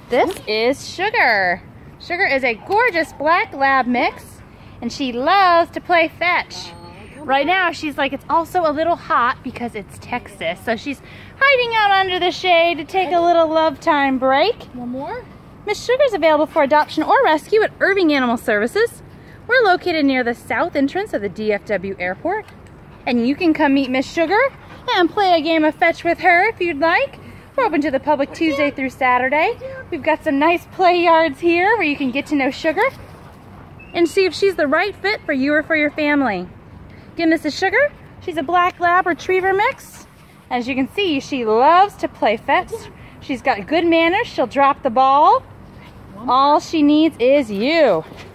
This is Sugar. Sugar is a gorgeous black lab mix, and she loves to play fetch. Right now, she's like, it's also a little hot because it's Texas, so she's hiding out under the shade to take a little love time break. One more? Miss Sugar's available for adoption or rescue at Irving Animal Services. We're located near the south entrance of the DFW airport, and you can come meet Miss Sugar and play a game of fetch with her if you'd like. We're open to the public Tuesday through Saturday. We've got some nice play yards here where you can get to know Sugar and see if she's the right fit for you or for your family. Again, this is Sugar. She's a black lab retriever mix. As you can see, she loves to play fetch. She's got good manners. She'll drop the ball. All she needs is you.